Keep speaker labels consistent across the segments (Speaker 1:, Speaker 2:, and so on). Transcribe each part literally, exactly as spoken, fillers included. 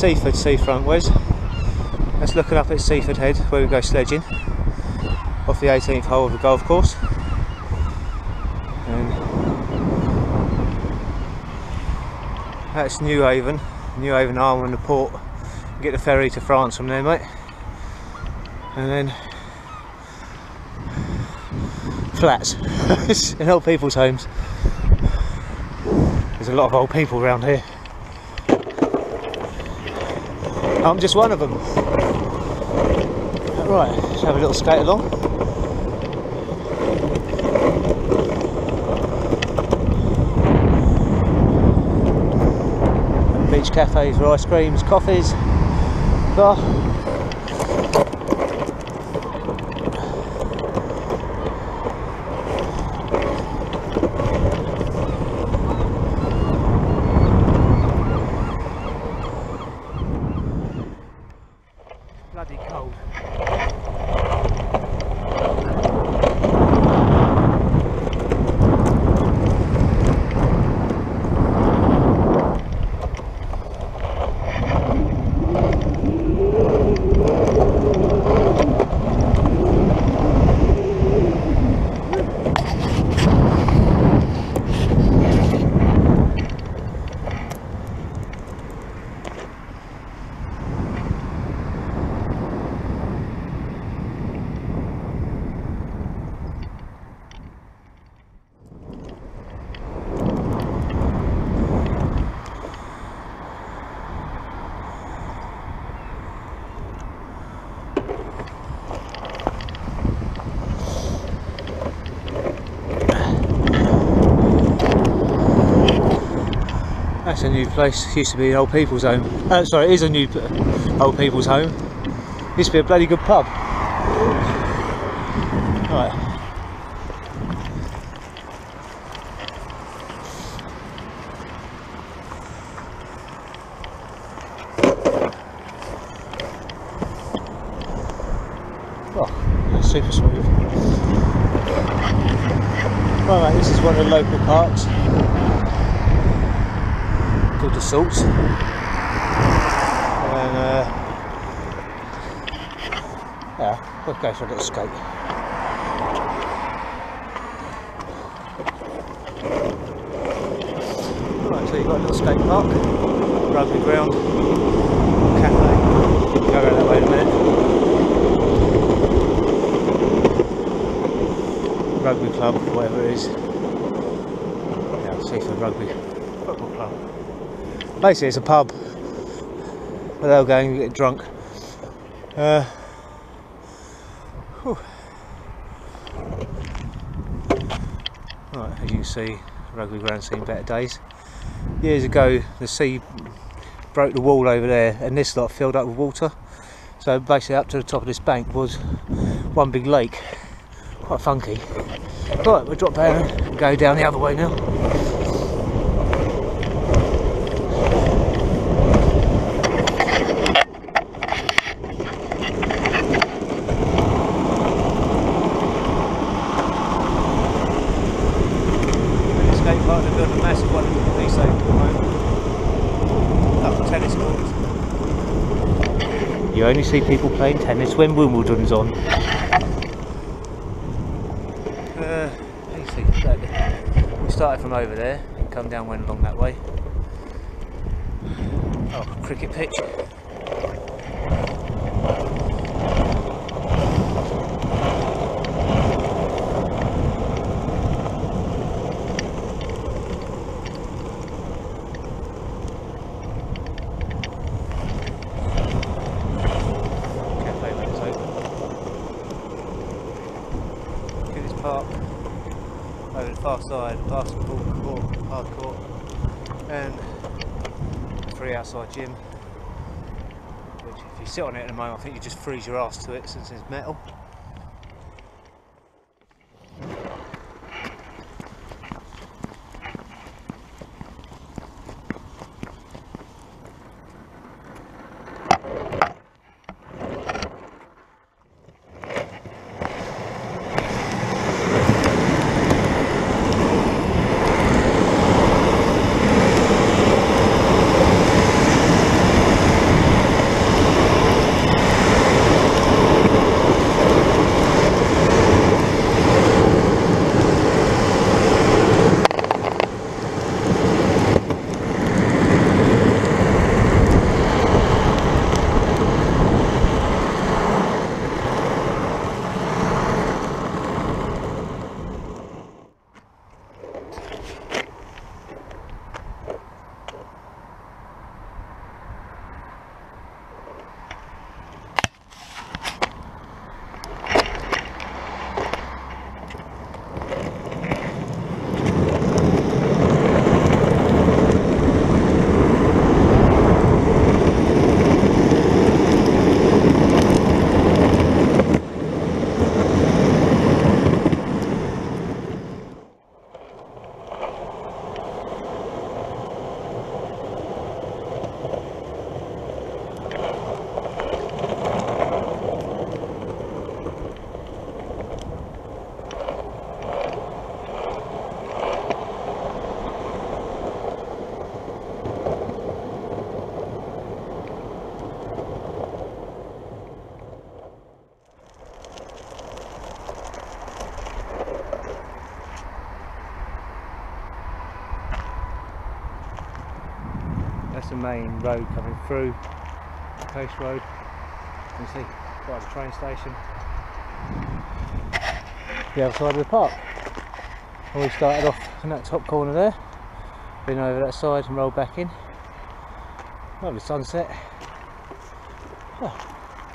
Speaker 1: Seaford seafront, Wes. Let's look up at Seaford Head where we go sledging off the eighteenth hole of the golf course. And that's Newhaven, Newhaven Arm and the port. Get the ferry to France from there, mate. And then flats in old people's homes. There's a lot of old people around here. I'm just one of them. Right, let's have a little skate along. Beach cafes for ice creams, coffees, bar. Bloody cold. That's a new place. Used to be an old people's home. Uh, sorry, it is a new old people's home. Used to be a bloody good pub. Right. Oh, that's super smooth. Right, mate, this is one of the local parks. Called the Salts, and uh, yeah, we'll go for a little skate. Right, so you've got a little skate park, rugby ground, cafe. Go around that way in a minute. Rugby club, whatever it is. Yeah, Seaford Rugby Football Club. Basically it's a pub where they'll go and get drunk. Uh, right, as you can see, rugby ground's seen better days. Years ago the sea broke the wall over there and this lot filled up with water. So basically up to the top of this bank was one big lake. Quite funky. Right, we'll drop down and go down the other way now. You only see people playing tennis when Wimbledon's on. Uh, easy. We started from over there and come down, went along that way. Oh, cricket pitch. Park over the far side, basketball court, hard court, and a free outside gym, which if you sit on it at the moment I think you just freeze your ass to it since it's metal. that's the main road coming through, the coast road. You see, by the train station. The other side of the park. And we started off in that top corner there, been over that side and rolled back in. Lovely sunset. Oh.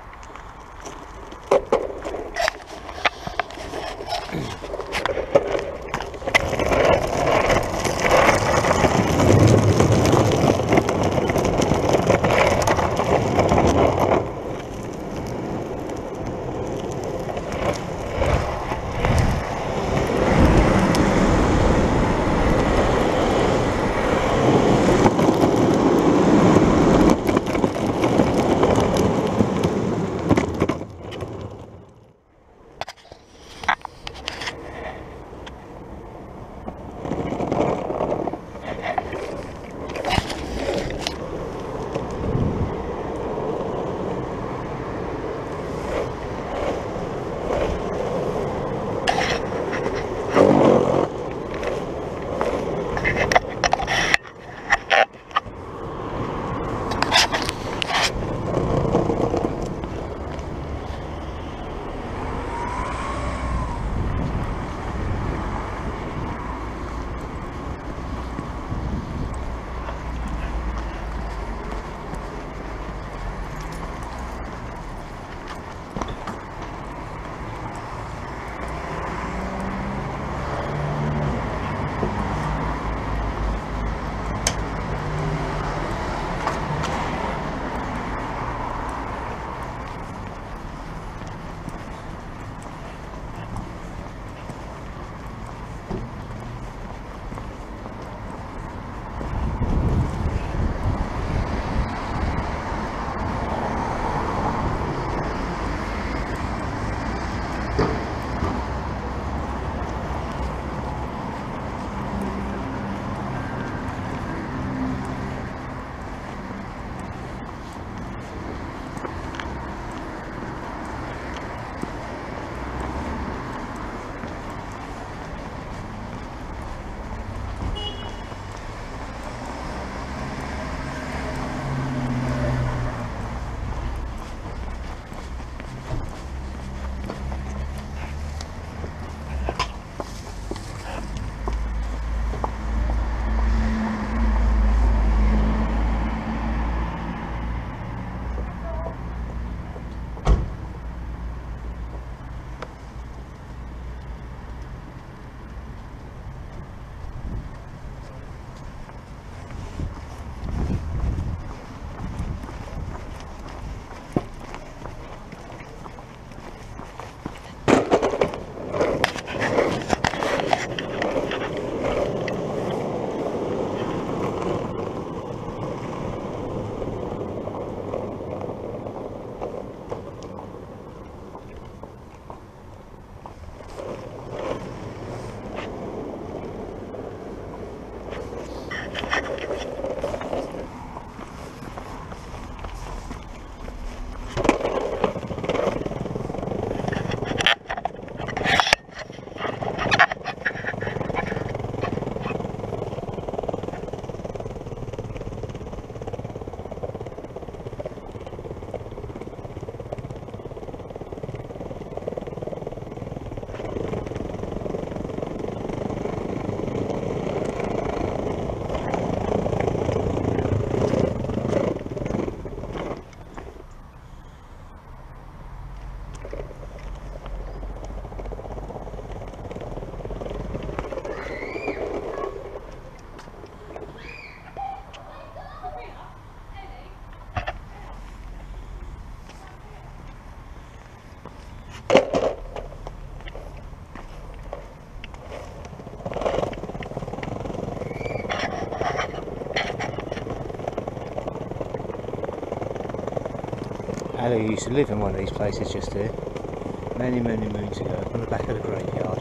Speaker 1: Ali used to live in one of these places just here, many, many moons ago, on the back of the graveyard.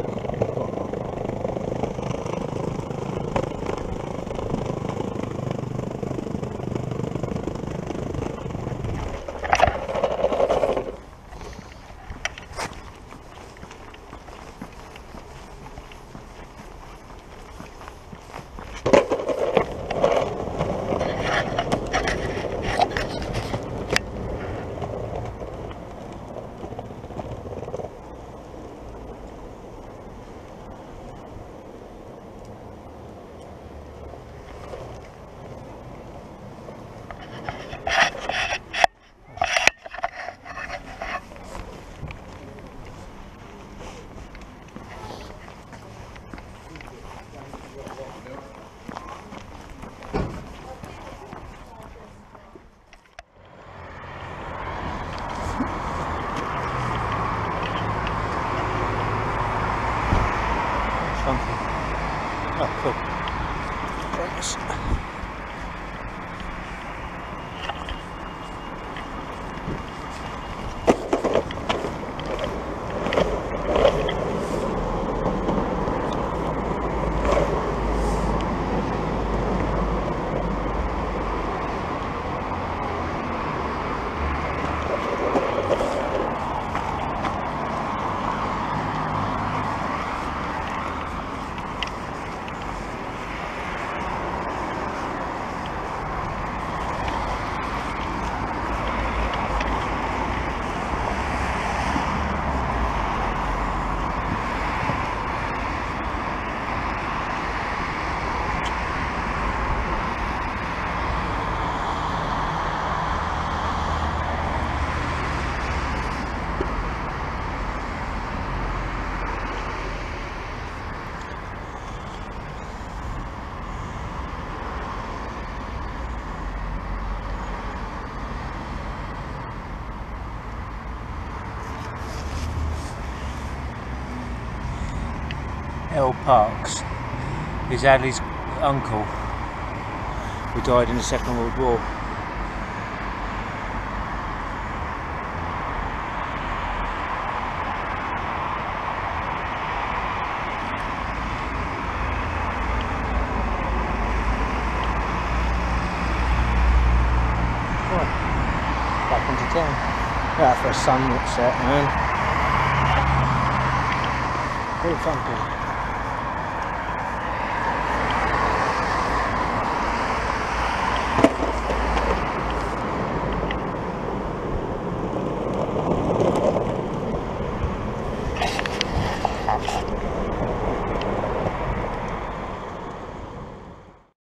Speaker 1: Oh, cool. Focus. L. Parks is Adley's uncle, who died in the Second World War. Right, back into town. Yeah, for a sunset, man. Very funky.